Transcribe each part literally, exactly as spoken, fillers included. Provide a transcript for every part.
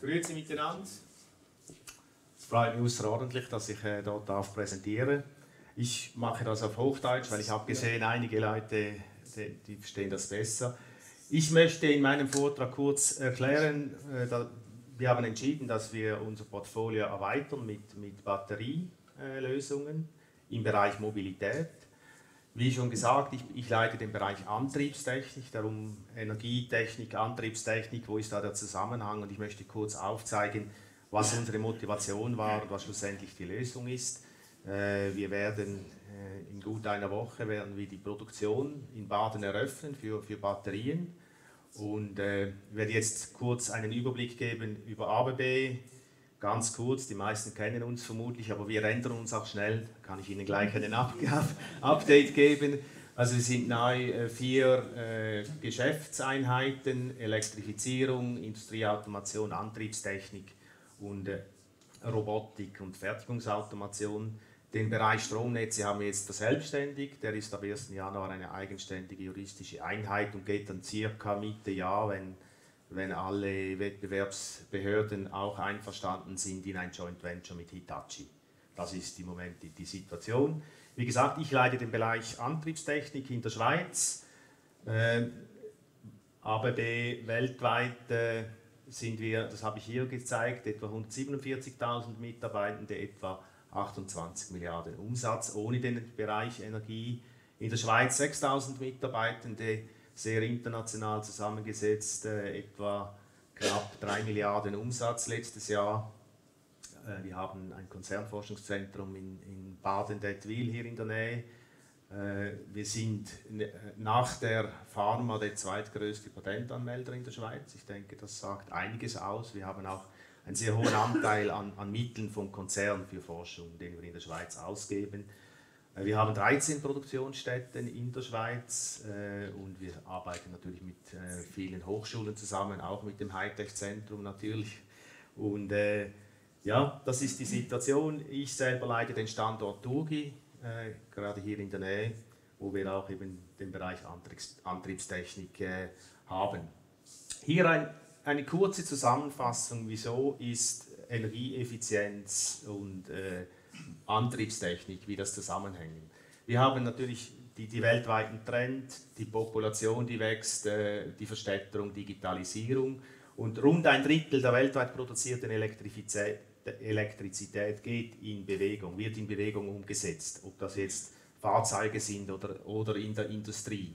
Grüezi miteinander. Es freut mich außerordentlich, dass ich äh, dort darf präsentieren. Ich mache das auf Hochdeutsch, weil ich habe gesehen, einige Leute die, die verstehen das besser. Ich möchte in meinem Vortrag kurz erklären, äh, da, wir haben entschieden, dass wir unser Portfolio erweitern mit, mit Batterielösungen äh, im Bereich Mobilität. Wie schon gesagt, ich, ich leite den Bereich Antriebstechnik, darum Energietechnik, Antriebstechnik, wo ist da der Zusammenhang, und ich möchte kurz aufzeigen, was unsere Motivation war und was schlussendlich die Lösung ist. Äh, wir werden äh, in gut einer Woche werden wir die Produktion in Baden eröffnen für, für Batterien, und äh, werde jetzt kurz einen Überblick geben über A B B. Ganz kurz, die meisten kennen uns vermutlich, aber wir ändern uns auch schnell. Da kann ich Ihnen gleich einen Up Update geben. Also wir sind neu vier äh, Geschäftseinheiten: Elektrifizierung, Industrieautomation, Antriebstechnik und äh, Robotik und Fertigungsautomation. Den Bereich Stromnetze haben wir jetzt verselbstständigt. Der ist ab ersten Januar eine eigenständige juristische Einheit und geht dann circa Mitte Jahr, wenn wenn alle Wettbewerbsbehörden auch einverstanden sind, in ein Joint Venture mit Hitachi. Das ist im Moment die, die Situation. Wie gesagt, ich leite den Bereich Antriebstechnik in der Schweiz. Äh, A B B weltweit äh, sind wir, das habe ich hier gezeigt, etwa hundertsiebenundvierzigtausend Mitarbeitende, etwa achtundzwanzig Milliarden Umsatz, ohne den Bereich Energie. In der Schweiz sechstausend Mitarbeitende, sehr international zusammengesetzt, äh, etwa knapp drei Milliarden Umsatz letztes Jahr. Äh, wir haben ein Konzernforschungszentrum in, in Baden-Dettwil hier in der Nähe. Äh, wir sind nach der Pharma der zweitgrößte Patentanmelder in der Schweiz. Ich denke, das sagt einiges aus. Wir haben auch einen sehr hohen Anteil an, an Mitteln vom Konzern für Forschung, den wir in der Schweiz ausgeben. Wir haben dreizehn Produktionsstätten in der Schweiz äh, und wir arbeiten natürlich mit äh, vielen Hochschulen zusammen, auch mit dem Hightech-Zentrum natürlich. Und äh, ja, das ist die Situation. Ich selber leite den Standort Turgi, äh, gerade hier in der Nähe, wo wir auch eben den Bereich Antriebs Antriebstechnik äh, haben. Hier ein, eine kurze Zusammenfassung, wieso ist Energieeffizienz und äh, Antriebstechnik, wie das zusammenhängen. Wir haben natürlich die, die weltweiten Trend, die Population, die wächst, äh, die Verstädterung, Digitalisierung, und rund ein Drittel der weltweit produzierten Elektrizität, Elektrizität geht in Bewegung, wird in Bewegung umgesetzt, ob das jetzt Fahrzeuge sind oder, oder in der Industrie.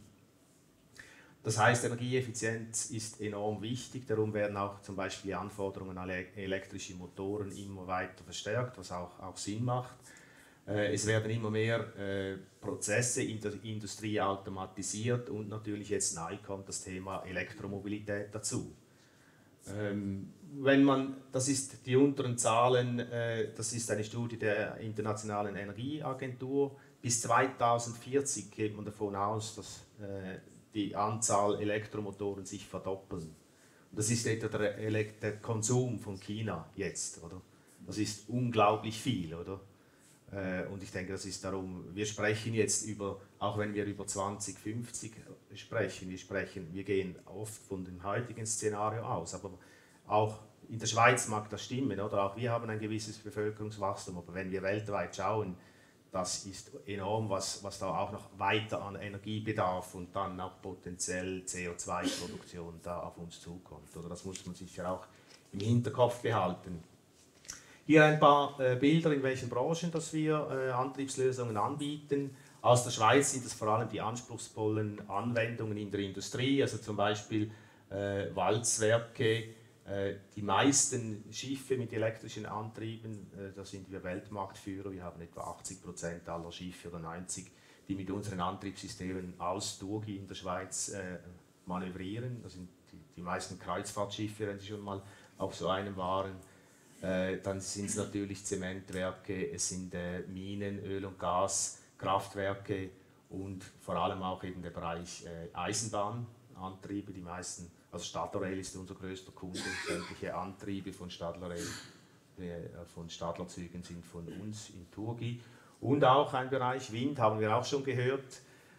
Das heißt, Energieeffizienz ist enorm wichtig, darum werden auch zum Beispiel die Anforderungen an elektrische Motoren immer weiter verstärkt, was auch, auch Sinn macht. Äh, es werden immer mehr äh, Prozesse in der Industrie automatisiert, und natürlich jetzt neu kommt das Thema Elektromobilität dazu. Ähm, wenn man, das ist die unteren Zahlen, äh, das ist eine Studie der Internationalen Energieagentur. Bis zweitausendvierzig geht man davon aus, dass äh, die Anzahl Elektromotoren sich verdoppeln. Und das ist etwa der, der Konsum von China jetzt, oder? Das ist unglaublich viel, oder? Äh, und ich denke, das ist darum, wir sprechen jetzt über, auch wenn wir über zwanzig fünfzig sprechen, wir sprechen, wir gehen oft von dem heutigen Szenario aus, aber auch in der Schweiz mag das stimmen, oder? Auch wir haben ein gewisses Bevölkerungswachstum, aber wenn wir weltweit schauen, das ist enorm, was, was da auch noch weiter an Energiebedarf und dann auch potenziell C O zwei Produktion da auf uns zukommt. Oder das muss man sicher auch im Hinterkopf behalten. Hier ein paar äh, Bilder, in welchen Branchen dass wir äh, Antriebslösungen anbieten. Aus der Schweiz sind es vor allem die anspruchsvollen Anwendungen in der Industrie, also zum Beispiel äh, Walzwerke. Die meisten Schiffe mit elektrischen Antrieben, da sind wir Weltmarktführer. Wir haben etwa achtzig Prozent aller Schiffe oder neunzig, die mit unseren Antriebssystemen aus Turgi in der Schweiz äh, manövrieren. Das sind die, die meisten Kreuzfahrtschiffe, wenn sie schon mal auf so einem waren. Äh, dann sind es natürlich Zementwerke, es sind äh, Minen, Öl- und Gaskraftwerke und vor allem auch eben der Bereich äh, Eisenbahnantriebe. Die meisten Also Stadler-Rail ist unser größter Kunde, sämtliche Antriebe von Stadler-Rail, von Stadlerzügen sind von uns in Turgi. Und auch ein Bereich Wind, haben wir auch schon gehört.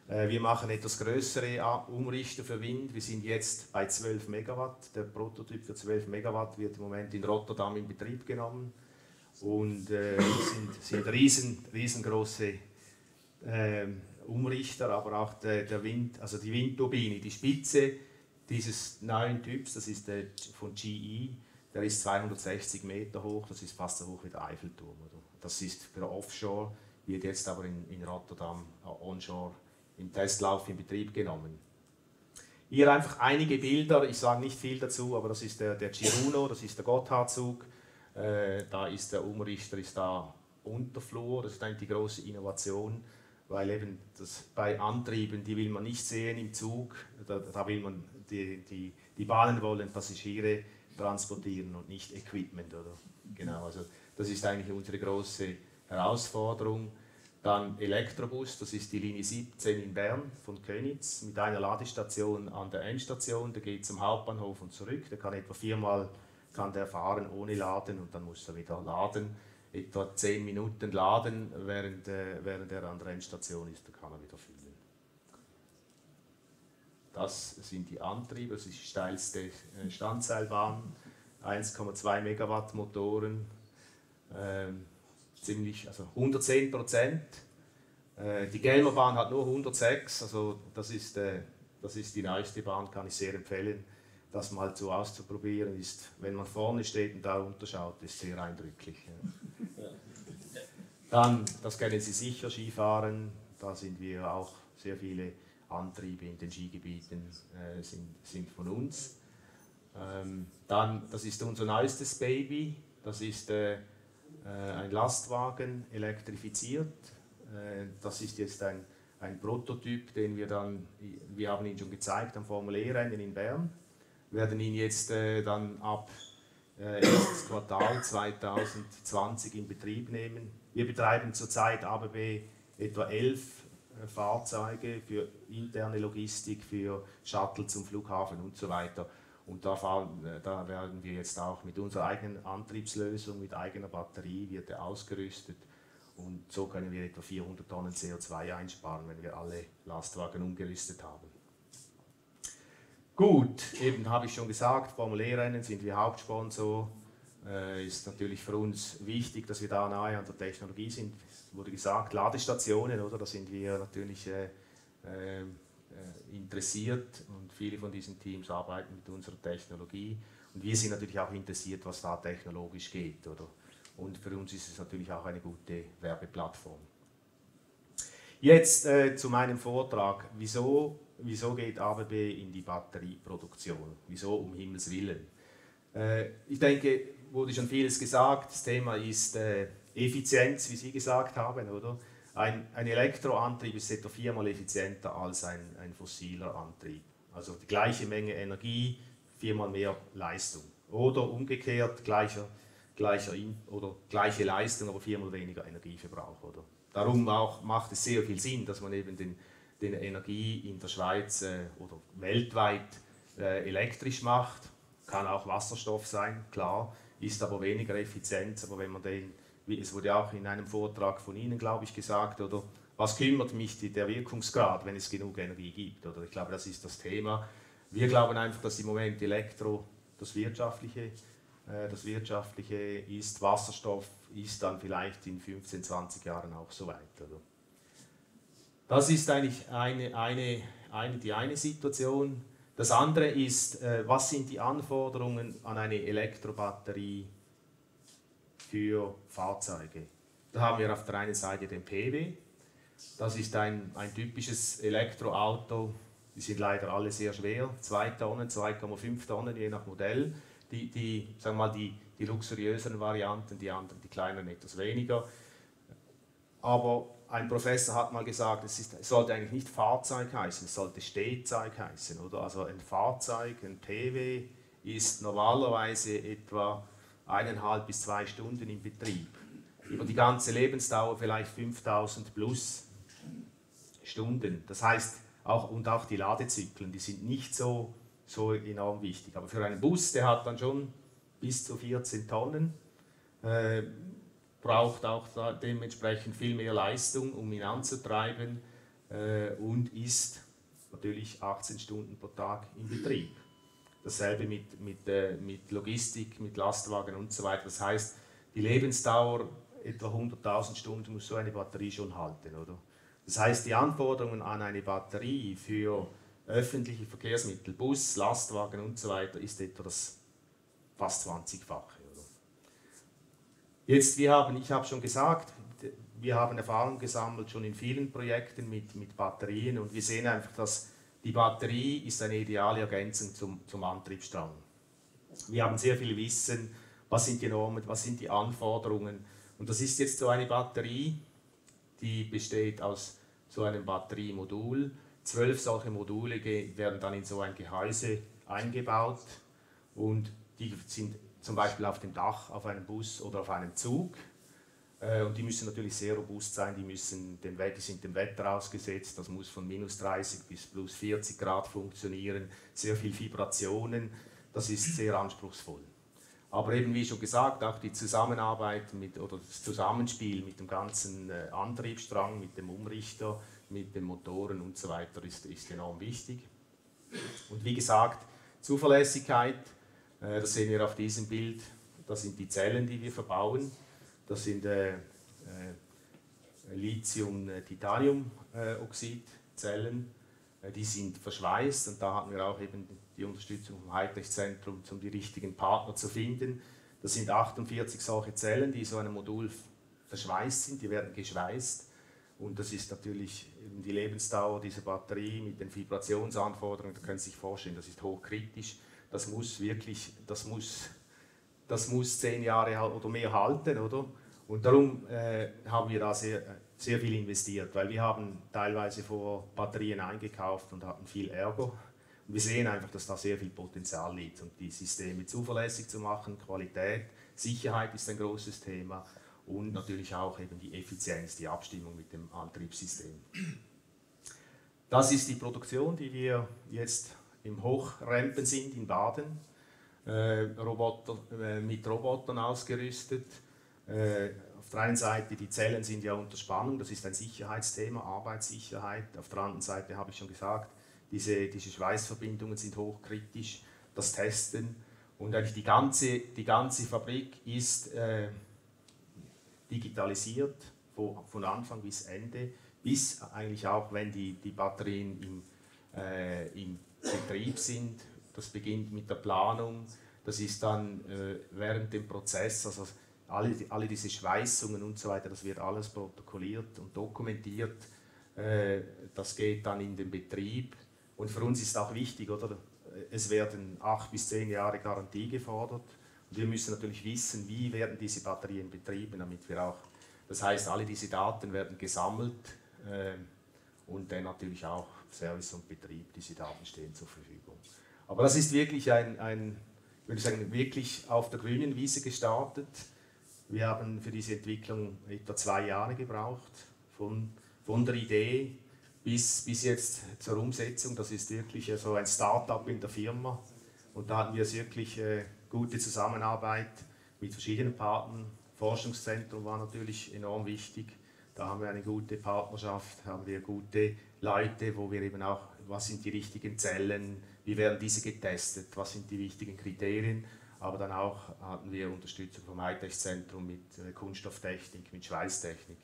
Äh, wir machen etwas größere Umrichter für Wind. Wir sind jetzt bei zwölf Megawatt. Der Prototyp für zwölf Megawatt wird im Moment in Rotterdam in Betrieb genommen. Und äh, sind, sind riesen, riesengroße äh, Umrichter, aber auch der, der Wind, also die Windturbine, die Spitze dieses neuen Typs, das ist der von G E, der ist zweihundertsechzig Meter hoch, das ist fast so hoch wie der Eiffelturm. Oder? Das ist für Offshore, wird jetzt aber in, in Rotterdam äh, onshore im Testlauf in Betrieb genommen. Hier einfach einige Bilder, ich sage nicht viel dazu, aber das ist der, der Chiruno, das ist der Gotthard-Zug. Äh, da ist der Umrichter ist da Unterflur, das ist eigentlich die große Innovation, weil eben das bei Antrieben, die will man nicht sehen im Zug, da, da will man, die, die, die Bahnen wollen Passagiere transportieren und nicht Equipment. Oder? Genau, also das ist eigentlich unsere große Herausforderung. Dann Elektrobus, das ist die Linie siebzehn in Bern von Köniz mit einer Ladestation an der Endstation, der geht zum Hauptbahnhof und zurück, der kann etwa viermal kann der fahren ohne Laden und dann muss er wieder laden, etwa zehn Minuten laden, während, äh, während er an der Endstation ist, dann kann er wieder füllen. Das sind die Antriebe, das ist die steilste äh, Standseilbahn, eins Komma zwei Megawatt Motoren, äh, ziemlich, also hundertzehn Prozent. Äh, die Gelmer Bahn hat nur hundertsechs, also das ist, äh, das ist die neueste Bahn, kann ich sehr empfehlen. Das mal so auszuprobieren ist, wenn man vorne steht und da runterschaut, ist sehr eindrücklich. Ja. Dann, das kennen Sie sicher, Skifahren, da sind wir auch, sehr viele Antriebe in den Skigebieten äh, sind, sind von uns. Ähm, dann, das ist unser neuestes Baby, das ist äh, äh, ein Lastwagen, elektrifiziert. Äh, das ist jetzt ein, ein Prototyp, den wir dann, wir haben ihn schon gezeigt am Formel E-Rennen in Bern. Wir werden ihn jetzt äh, dann ab äh, erstes Quartal zweitausendzwanzig in Betrieb nehmen. Wir betreiben zurzeit A B B etwa elf äh, Fahrzeuge für interne Logistik, für Shuttle zum Flughafen und so weiter. Und da, fahren, äh, da werden wir jetzt auch mit unserer eigenen Antriebslösung, mit eigener Batterie, wird er ausgerüstet. Und so können wir etwa vierhundert Tonnen C O zwei einsparen, wenn wir alle Lastwagen umgerüstet haben. Gut, eben habe ich schon gesagt, Formel E-Rennen sind wir Hauptsponsor. Äh, ist natürlich für uns wichtig, dass wir da nahe an der Technologie sind. Es wurde gesagt, Ladestationen, oder? Da sind wir natürlich äh, äh, interessiert und viele von diesen Teams arbeiten mit unserer Technologie. Und wir sind natürlich auch interessiert, was da technologisch geht, oder? Und für uns ist es natürlich auch eine gute Werbeplattform. Jetzt äh, zu meinem Vortrag. Wieso, wieso geht A B B in die Batterieproduktion? Wieso um Himmels Willen? Äh, ich denke, wurde schon vieles gesagt. Das Thema ist äh, Effizienz, wie Sie gesagt haben, oder? Ein, ein Elektroantrieb ist etwa viermal effizienter als ein, ein fossiler Antrieb. Also die gleiche Menge Energie, viermal mehr Leistung. Oder umgekehrt, gleicher, gleicher in, oder gleiche Leistung, aber viermal weniger Energieverbrauch. Oder? Darum auch macht es sehr viel Sinn, dass man eben den, den Energie in der Schweiz äh, oder weltweit äh, elektrisch macht. Kann auch Wasserstoff sein, klar, ist aber weniger effizient. Aber wenn man den, wie es wurde auch in einem Vortrag von Ihnen, glaube ich, gesagt, oder was kümmert mich die, der Wirkungsgrad, wenn es genug Energie gibt? Oder ich glaube, das ist das Thema. Wir glauben einfach, dass im Moment Elektro das Wirtschaftliche Das Wirtschaftliche ist, Wasserstoff ist dann vielleicht in fünfzehn, zwanzig Jahren auch so weit. Oder? Das ist eigentlich eine, eine, eine, die eine Situation. Das andere ist, äh, was sind die Anforderungen an eine Elektrobatterie für Fahrzeuge? Da haben wir auf der einen Seite den P W. Das ist ein, ein typisches Elektroauto. Die sind leider alle sehr schwer, zwei Tonnen, zwei Komma fünf Tonnen, je nach Modell. Die, die, sagen wir mal, die, die luxuriösen Varianten, die anderen, die kleineren etwas weniger. Aber ein Professor hat mal gesagt, es, ist, es sollte eigentlich nicht Fahrzeug heißen, es sollte Stehzeug heißen. Oder? Also ein Fahrzeug, ein P W, ist normalerweise etwa eineinhalb bis zwei Stunden im Betrieb. Über die ganze Lebensdauer vielleicht fünftausend plus Stunden. Das heißt, auch, und auch die Ladezyklen, die sind nicht so so enorm wichtig. Aber für einen Bus, der hat dann schon bis zu vierzehn Tonnen, äh, braucht auch da dementsprechend viel mehr Leistung, um ihn anzutreiben. äh, und ist natürlich achtzehn Stunden pro Tag in Betrieb. Dasselbe mit, mit, äh, mit Logistik, mit Lastwagen und so weiter. Das heißt, die Lebensdauer etwa hunderttausend Stunden muss so eine Batterie schon halten, oder? Das heißt, die Anforderungen an eine Batterie für öffentliche Verkehrsmittel, Bus, Lastwagen und so weiter, ist etwa das fast zwanzigfache. Oder? Jetzt, wir haben, ich habe schon gesagt, wir haben Erfahrung gesammelt schon in vielen Projekten mit, mit Batterien und wir sehen einfach, dass die Batterie ist eine ideale Ergänzung zum, zum Antriebsstrang. Wir haben sehr viel Wissen, was sind die Normen, was sind die Anforderungen. Und das ist jetzt so eine Batterie, die besteht aus so einem Batteriemodul. Zwölf solche Module werden dann in so ein Gehäuse eingebaut und die sind zum Beispiel auf dem Dach, auf einem Bus oder auf einem Zug. Und die müssen natürlich sehr robust sein, die, müssen dem, die sind dem Wetter ausgesetzt, das muss von minus dreißig bis plus vierzig Grad funktionieren, sehr viel Vibrationen, das ist sehr anspruchsvoll. Aber eben wie schon gesagt, auch die Zusammenarbeit mit, oder das Zusammenspiel mit dem ganzen äh, Antriebsstrang, mit dem Umrichter, mit den Motoren und so weiter ist, ist enorm wichtig. Und wie gesagt, Zuverlässigkeit, äh, das sehen wir auf diesem Bild, das sind die Zellen, die wir verbauen. Das sind äh, äh, Lithium-Titanium-Oxid-Zellen, äh, die sind verschweißt und da hatten wir auch eben die Unterstützung vom Hightech-Zentrum, um die richtigen Partner zu finden. Das sind achtundvierzig solche Zellen, die so einem Modul verschweißt sind, die werden geschweißt und das ist natürlich eben die Lebensdauer dieser Batterie mit den Vibrationsanforderungen, da können Sie sich vorstellen, das ist hochkritisch, das muss wirklich, das muss Das muss zehn Jahre oder mehr halten, oder? Und darum äh, haben wir da sehr, sehr viel investiert, weil wir haben teilweise vor Batterien eingekauft und hatten viel Ärger. Und wir sehen einfach, dass da sehr viel Potenzial liegt und die Systeme zuverlässig zu machen, Qualität, Sicherheit ist ein großes Thema und natürlich auch eben die Effizienz, die Abstimmung mit dem Antriebssystem. Das ist die Produktion, die wir jetzt im Hochrempen sind in Baden. Äh, Roboter, äh, mit Robotern ausgerüstet. Äh, auf der einen Seite, die Zellen sind ja unter Spannung, das ist ein Sicherheitsthema, Arbeitssicherheit. Auf der anderen Seite habe ich schon gesagt, diese, diese Schweißverbindungen sind hochkritisch, das Testen. Und eigentlich die ganze, die ganze Fabrik ist äh, digitalisiert, von, von Anfang bis Ende, bis eigentlich auch, wenn die, die Batterien im, äh, im Betrieb sind. Das beginnt mit der Planung, das ist dann äh, während dem Prozess, also alle, alle diese Schweißungen und so weiter, das wird alles protokolliert und dokumentiert. Äh, das geht dann in den Betrieb und für uns ist auch wichtig, oder? Es werden acht bis zehn Jahre Garantie gefordert und wir müssen natürlich wissen, wie werden diese Batterien betrieben, damit wir auch, das heißt, alle diese Daten werden gesammelt äh, und dann natürlich auch Service und Betrieb, diese Daten stehen zur Verfügung. Aber das ist wirklich ein, ein, ich würde sagen, wirklich auf der grünen Wiese gestartet. Wir haben für diese Entwicklung etwa zwei Jahre gebraucht, von, von der Idee bis, bis jetzt zur Umsetzung. Das ist wirklich so ein Start-up in der Firma. Und da hatten wir wirklich äh, gute Zusammenarbeit mit verschiedenen Partnern. Forschungszentrum war natürlich enorm wichtig. Da haben wir eine gute Partnerschaft, haben wir gute Leute, wo wir eben auch, was sind die richtigen Zellen, wie werden diese getestet, was sind die wichtigen Kriterien, aber dann auch hatten wir Unterstützung vom Hightech-Zentrum mit Kunststofftechnik, mit Schweißtechnik.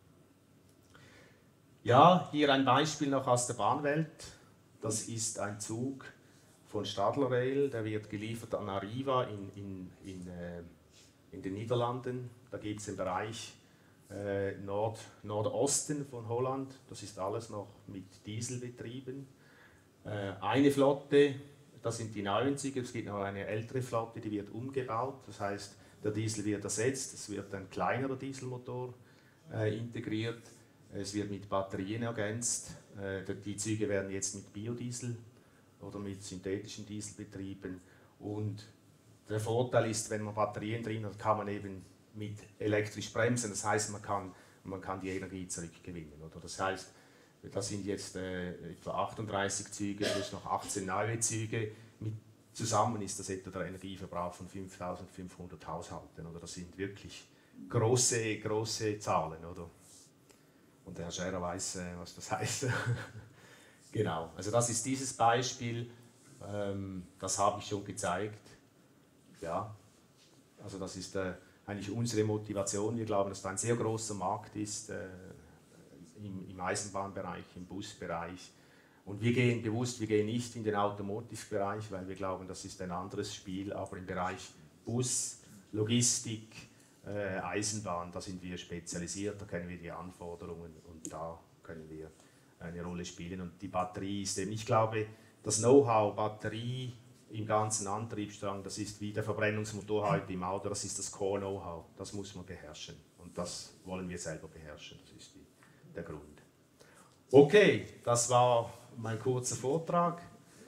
Ja, hier ein Beispiel noch aus der Bahnwelt. Das ist ein Zug von Stadler Rail, der wird geliefert an Arriva in, in, in, äh, in den Niederlanden. Da gibt es den Bereich äh, Nord, Nordosten von Holland, das ist alles noch mit Diesel betrieben. Äh, eine Flotte, das sind die neuen Züge, es gibt noch eine ältere Flotte, die wird umgebaut, das heißt, der Diesel wird ersetzt, es wird ein kleinerer Dieselmotor äh, integriert, es wird mit Batterien ergänzt, äh, die Züge werden jetzt mit Biodiesel oder mit synthetischen Diesel betrieben und der Vorteil ist, wenn man Batterien drin hat, kann man eben mit elektrisch bremsen, das heißt, man kann, man kann die Energie zurückgewinnen. Oder? Das heißt, das sind jetzt äh, etwa achtunddreißig Züge plus noch achtzehn neue Züge. Mit, zusammen ist das etwa der Energieverbrauch von fünftausendfünfhundert Haushalten. Oder? Das sind wirklich große, große Zahlen. Oder? Und der Herr Scherer weiß, äh, was das heißt. Genau, also das ist dieses Beispiel, ähm, das habe ich schon gezeigt. Ja, also das ist äh, eigentlich unsere Motivation. Wir glauben, dass da ein sehr großer Markt ist äh, im, im Eisenbahnbereich, im Busbereich. Und wir gehen bewusst, wir gehen nicht in den Automotive-Bereich, weil wir glauben, das ist ein anderes Spiel, aber im Bereich Bus, Logistik, äh, Eisenbahn, da sind wir spezialisiert, da kennen wir die Anforderungen und da können wir eine Rolle spielen. Und die Batterie ist eben, ich glaube, das Know-how, Batterie im ganzen Antriebsstrang, das ist wie der Verbrennungsmotor heute im Auto, das ist das Core-Know-how, das muss man beherrschen und das wollen wir selber beherrschen, das ist die, der Grund. Okay, das war mein kurzer Vortrag.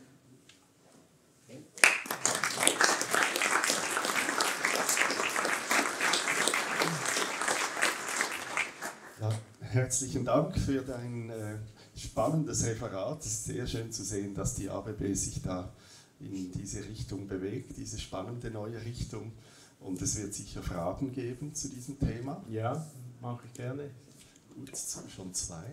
Ja, herzlichen Dank für dein äh, spannendes Referat. Es ist sehr schön zu sehen, dass die A B B sich da in diese Richtung bewegt, diese spannende neue Richtung. Und es wird sicher Fragen geben zu diesem Thema. Ja, mache ich gerne. Gut, schon zwei.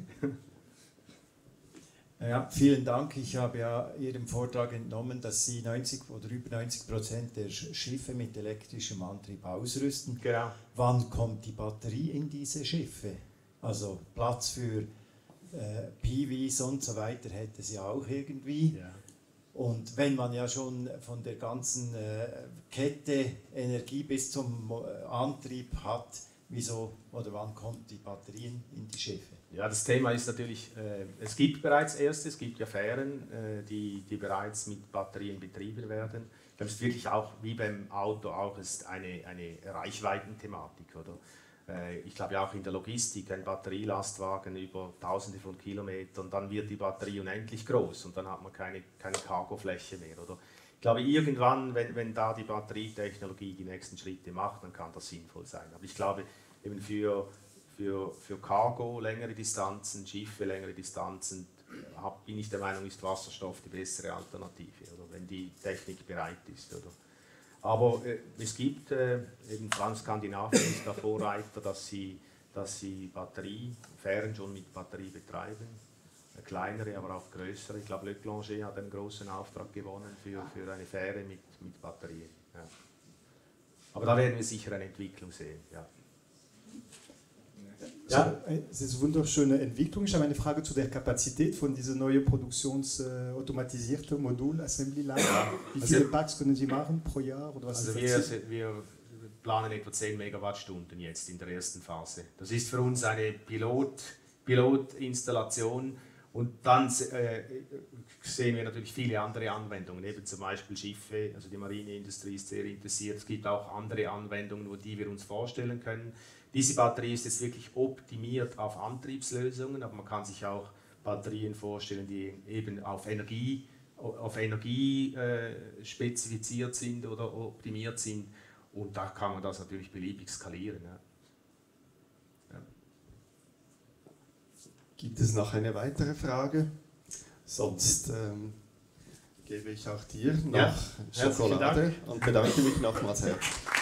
Ja, vielen Dank. Ich habe ja Ihrem Vortrag entnommen, dass Sie neunzig oder über neunzig Prozent der Schiffe mit elektrischem Antrieb ausrüsten. Genau. Wann kommt die Batterie in diese Schiffe? Also Platz für äh, P Vs und so weiter hätte sie auch irgendwie. Ja. Und wenn man ja schon von der ganzen äh, Kette Energie bis zum äh, Antrieb hat, wieso oder wann kommt die Batterien in die Schiffe? Ja, das Thema ist natürlich, äh, es gibt bereits erste, es gibt ja Fähren, äh, die, die bereits mit Batterien betrieben werden. Ich glaube, es ist wirklich auch, wie beim Auto auch, ist eine, eine Reichweitenthematik, oder? Äh, ich glaube ja auch in der Logistik, ein Batterielastwagen über tausende von Kilometern, dann wird die Batterie unendlich groß und dann hat man keine, keine Cargofläche mehr, oder? Ich glaube, irgendwann, wenn, wenn da die Batterietechnologie die nächsten Schritte macht, dann kann das sinnvoll sein. Aber ich glaube, eben für Für, für Cargo, längere Distanzen, Schiffe, längere Distanzen, hab, bin ich der Meinung, ist Wasserstoff die bessere Alternative, oder, wenn die Technik bereit ist. Oder. Aber äh, es gibt, äh, eben vor allem Skandinavien ist der Vorreiter, dass sie, dass sie Batterie, Fähren schon mit Batterie betreiben, äh, kleinere, aber auch größere. Ich glaube, Le Clonger hat einen großen Auftrag gewonnen für, für eine Fähre mit, mit Batterien. Ja. Aber da werden wir sicher eine Entwicklung sehen. Ja. Ja, es ist eine wunderschöne Entwicklung. Ich habe eine Frage zu der Kapazität von dieser neuen produktionsautomatisierten äh, Modul-Assembly-Line. Wie viele also, Packs können Sie machen pro Jahr? Oder was also ist wir, wir planen etwa zehn Megawattstunden jetzt in der ersten Phase. Das ist für uns eine Pilot, Pilotinstallation und dann äh, sehen wir natürlich viele andere Anwendungen, eben zum Beispiel Schiffe, also die Marineindustrie ist sehr interessiert. Es gibt auch andere Anwendungen, die wir uns vorstellen können. Diese Batterie ist jetzt wirklich optimiert auf Antriebslösungen, aber man kann sich auch Batterien vorstellen, die eben auf Energie, auf Energie äh, spezifiziert sind oder optimiert sind. Und da kann man das natürlich beliebig skalieren. Ja. Ja. Gibt es noch eine weitere Frage? Sonst ähm, gebe ich auch dir noch ja. Schokolade und bedanke mich nochmals herzlich.